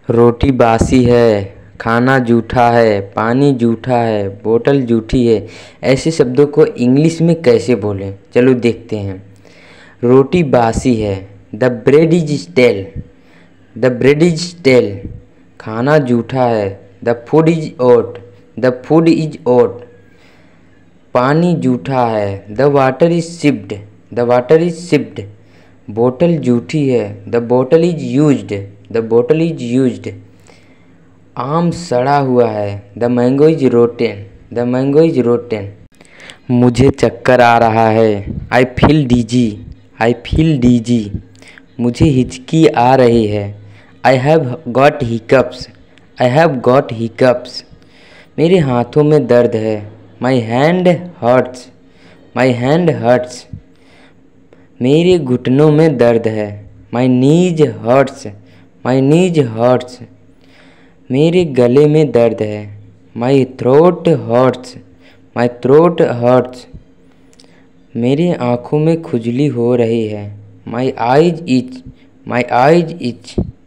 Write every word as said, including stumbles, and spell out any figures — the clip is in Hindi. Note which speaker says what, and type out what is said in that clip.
Speaker 1: रोटी बासी है, खाना जूठा है, पानी जूठा है, बोतल जूठी है। ऐसे शब्दों को इंग्लिश में कैसे बोलें, चलो देखते हैं। रोटी बासी है, the bread is stale, the bread is stale. खाना जूठा है, the food is ort, the food is ort. पानी जूठा है, the water is sipped, the water is sipped. बोतल जूठी है, the bottle is used, the bottle is used. आम सड़ा हुआ है, the mango is rotten, the mango is rotten. मुझे चक्कर आ रहा है, I feel dizzy, I feel dizzy. मुझे हिचकी आ रही है, I have got hiccups, I have got hiccups. मेरे हाथों में दर्द है, my hand hurts, my hand hurts. मेरे घुटनों में दर्द है, माई नीज हर्ट्स, माई नीज हर्ट्स। मेरे गले में दर्द है, my throat hurts, my throat hurts. मेरी आँखों में खुजली हो रही है, my eyes itch, my eyes etch.